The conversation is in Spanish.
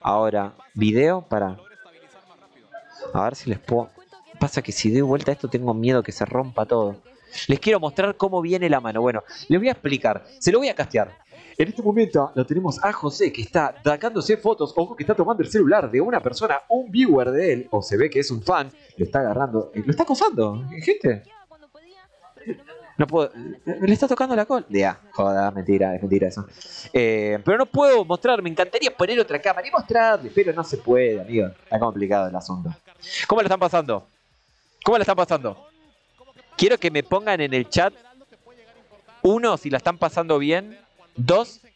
Ahora, video para... A ver si les puedo... Pasa que si doy vuelta a esto tengo miedo que se rompa todo. Les quiero mostrar cómo viene la mano. Bueno, les voy a explicar. Se lo voy a castear. En este momento lo tenemos a José que está sacándose fotos, ojo que está tomando el celular de una persona, un viewer de él, o se ve que es un fan, lo está agarrando, lo está acosando, gente. No puedo, le está tocando la cola. Ya, joda, mentira, es mentira eso. Pero no puedo mostrar, me encantaría poner otra cámara y mostrarle, pero no se puede, amigo. Está complicado el asunto. ¿Cómo lo están pasando? ¿Cómo la están pasando? Quiero que me pongan en el chat, uno, si la están pasando bien. Dos,